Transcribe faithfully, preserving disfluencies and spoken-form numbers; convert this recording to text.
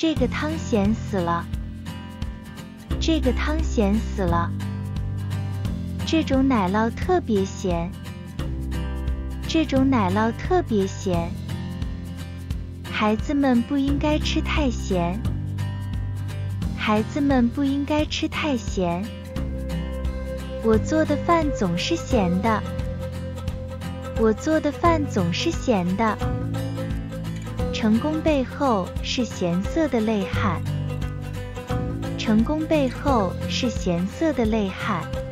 这个汤咸死了，这个汤咸死了。这种奶酪特别咸，这种奶酪特别咸。孩子们不应该吃太咸，孩子们不应该吃太咸。我做的饭总是咸的，我做的饭总是咸的。成功背后是咸涩的泪汗，成功背后是咸涩的泪汗。